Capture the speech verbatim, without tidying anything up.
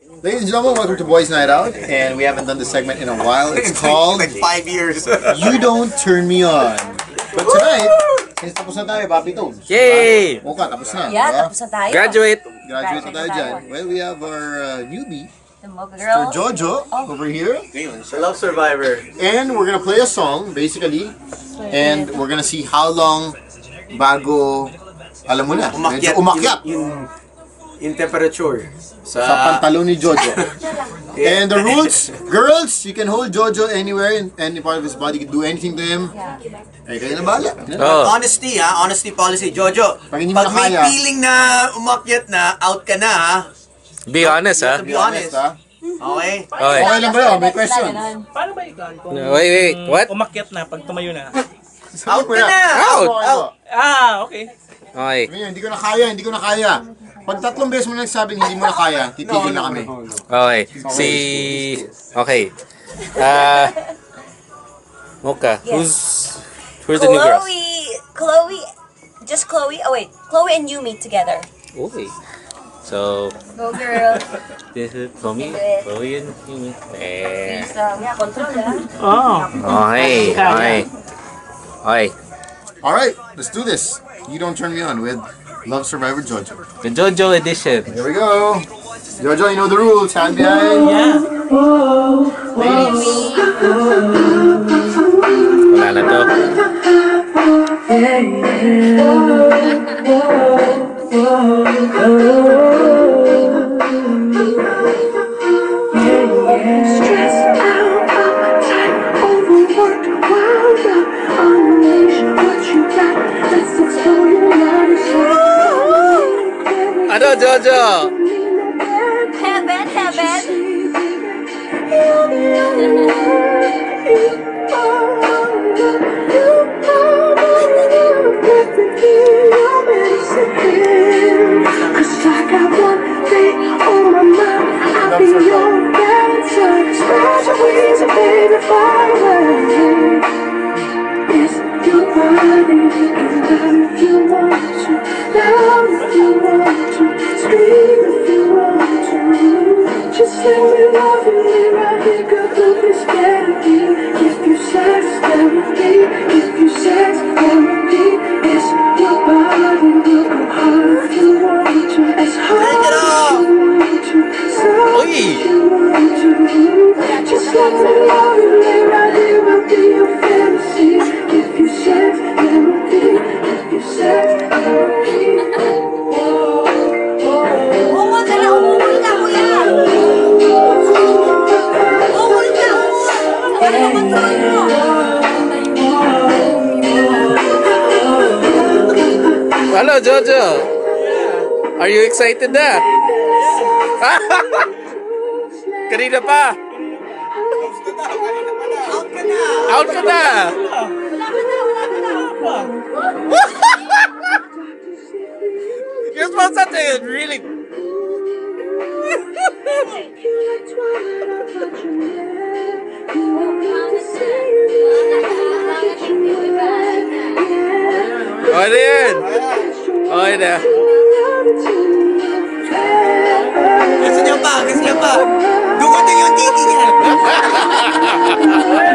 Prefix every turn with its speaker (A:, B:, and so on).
A: Ladies and gentlemen, welcome to Boys Night Out, and we haven't done this segment in a while. It's called
B: like five years.
A: You Don't Turn Me On. But tonight, since tapos na tayo, Papi Tones.
C: Yay!
A: Mocha, tapos na.
D: Yeah,
A: diba?
D: tapos na tayo.
C: Graduate.
A: Graduate na tayo dyan. Well, we have our uh, newbie,
D: The Mocha
A: for
D: girl.
A: Jojo,
D: Oh.
A: over here.
B: I love Survivor.
A: And we're gonna play a song, basically. And we're gonna see how long bago, alam mo na, medyo umakyat.
B: Yung, yung temperature. Sa,
A: Sa pantalon ni Jojo. And the rules, girls, you can hold Jojo anywhere in any part of his body. You can do anything to him. Eh, kayo na bahala.
C: Oh.
B: Honesty ha, honesty policy. Jojo,
A: Pag hindi
B: pag
A: mo
B: may
A: kaya-
B: feeling na umakyat na, out ka na ha.
C: Be honest,
B: You
C: ha?
B: have to be honest.
A: ha?
B: Okay?
C: Okay.
A: Okay lang ba yun? May question.
E: Paano ba ikaw? Kung
C: No, wait, wait, what?
E: umakyat na, pag tumayo na.
B: Out ka na!
C: Out!
B: Out!
E: Ah, okay.
C: Okay.
A: Sabi niya, hindi ko na kaya, hindi ko na kaya. Pag tatlong beses mo na nagsabing hindi mo na kaya, titigil na kami.
C: Okay. Si... Okay. Uh... Mocha,
D: Yes.
C: who's... Who's the new girl?
D: Chloe, Chloe, just Chloe. Oh wait, Chloe and you meet together.
C: Okay. So...
D: Go girl.
C: This is Chloe, Chloe and Yumi. Eh.
D: Please, um, yeah, control ha.
E: Oh.
C: Okay. Okay. Okay.
A: Alright, let's do this. You Don't Turn Me On with Love Survivor Jojo.
C: The Jojo edition.
A: Here we go. Jojo, you know the rules. Hand behind.
E: Yeah.
A: Ladies.
C: Wala na to. Ano, Jojo?
D: Heaven, heaven.
F: Just let me love you right here, girl, don't be scared of me. Give you sex, therapy. Give you sex, therapy. It's your body, you go hard if you want to. As hard as you want to. So if you want to. Just let me love you right here, I'll be your fantasy. Give you sex, therapy. Give you sex, therapy.
D: Umul ka na, umul ka, kuya. Umul ka, umul. Wala ka control mo.
C: Hello, Jojo. Are you excited na? Kanina pa. Out ka na. You're supposed to really... Oh, ano yan? Okay na.
B: Gusto niya pa, gusto niya pa. Dumating yung titi niya.